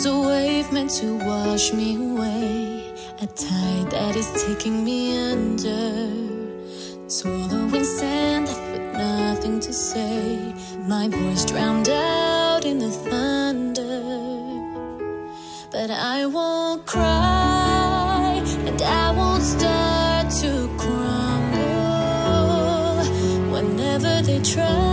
was a wave meant to wash me away, a tide that is taking me under, swallowing sand left with nothing to say, my voice drowned out in the thunder. But I won't cry, and I won't start to crumble whenever they try.